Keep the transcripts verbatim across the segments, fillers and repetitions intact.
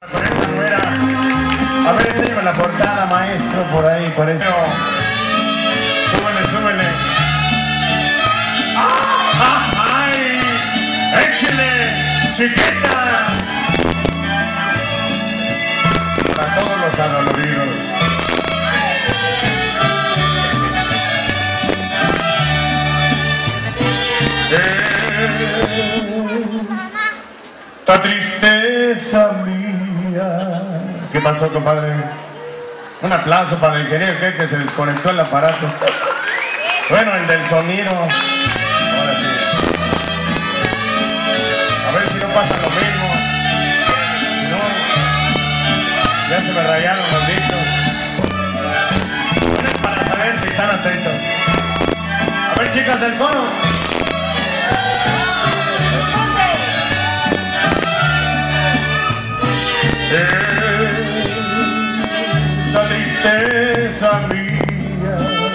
Con esa nuera. A ver, enséñame la portada, maestro, por ahí, por eso. Súbele, súbele. ¡Ah! ¡Ay! ¡Échale, chiquita! Para todos los adoloridos. Esta tristeza mía. ¿Qué pasó, compadre? Un aplauso para el ingeniero que, que se desconectó el aparato. Bueno, el del sonido. Ahora sí. A ver si no pasa lo mismo. No. Ya se me rayaron los discos. Para saber si están atentos. A ver, chicas del coro. Esta tristeza mía,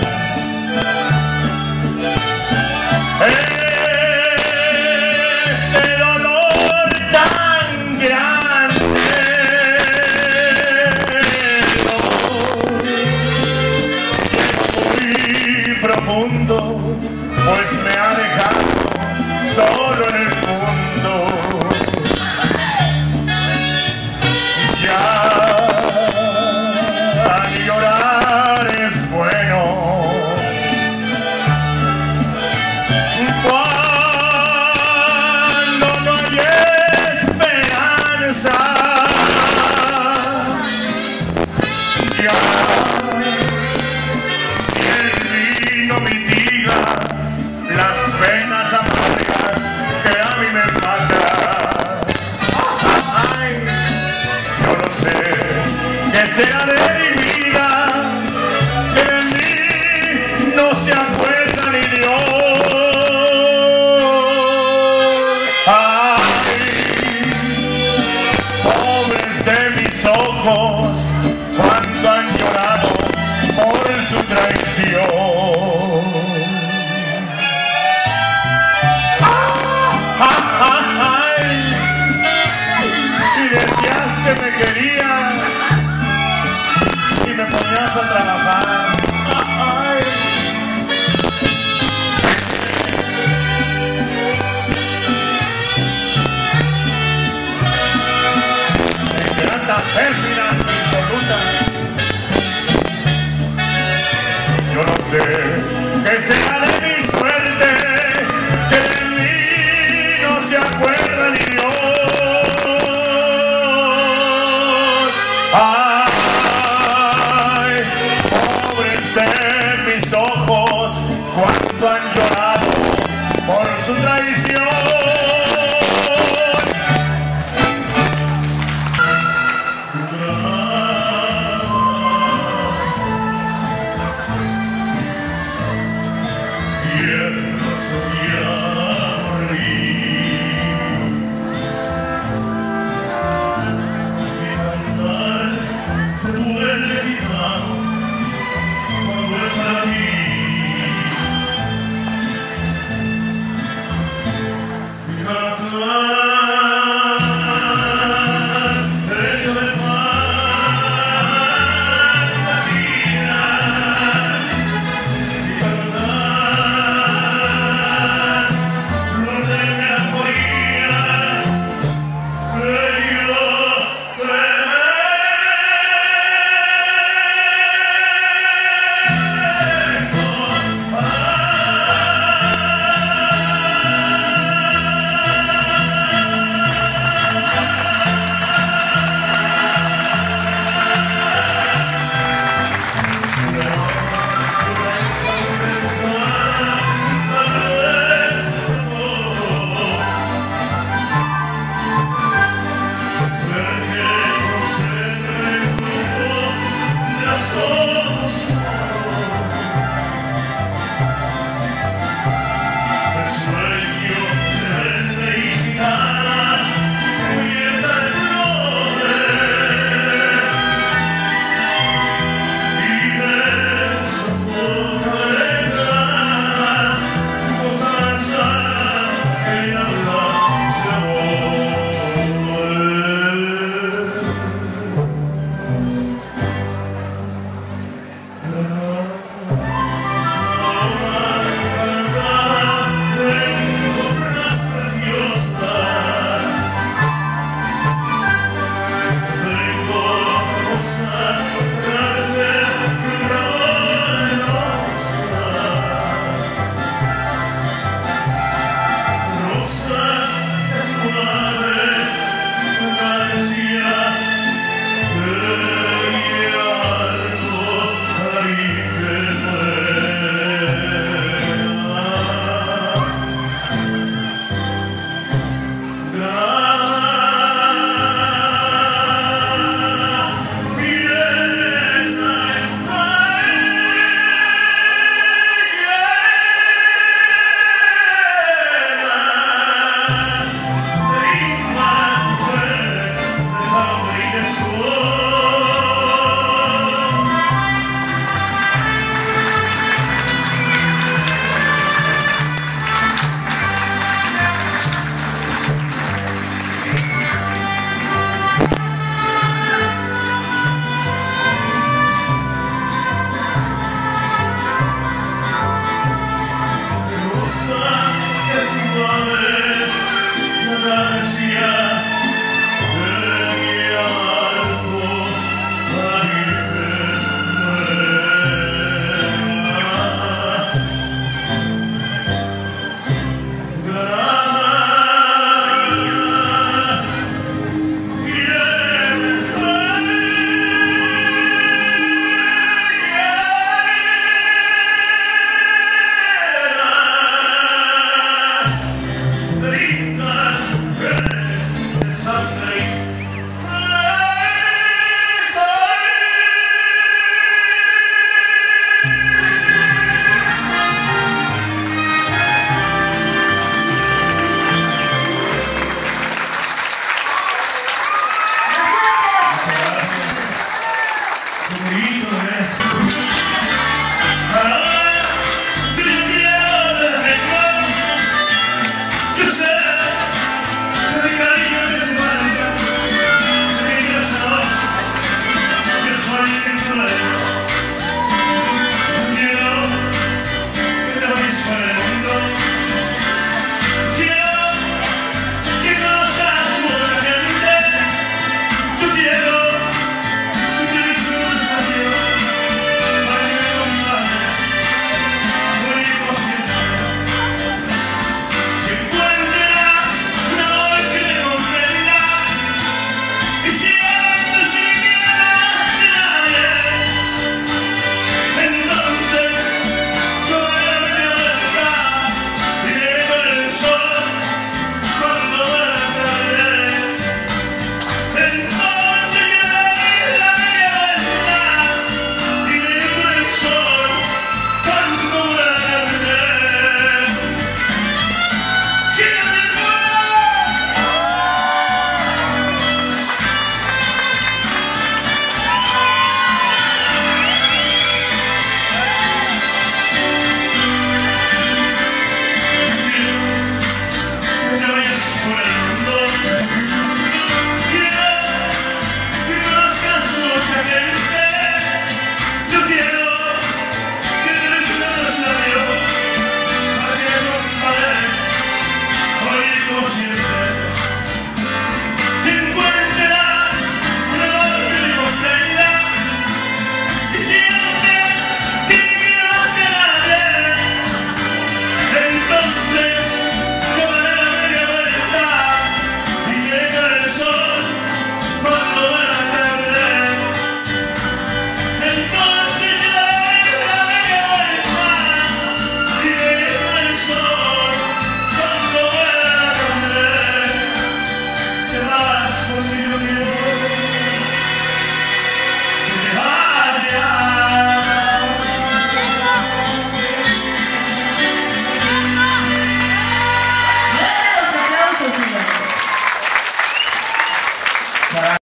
este dolor tan grande, muy profundo, pues me ha dejado solo en el mundo. Las penas amargas que a mí me matan. Ay, yo no sé qué será de mi vida, que de mí no se acuerda ni Dios. Ay, pobres de mis ojos, cuánto han llorado por su traición. Que me querías y me ponías a trabajar. Ay. Ingrata, pérfida, insoluta. Yo no sé qué será de mi suerte, que de mí no se acuerda ni Dios. Ay, pobres de mis ojos, cuánto han llorado por su traición. su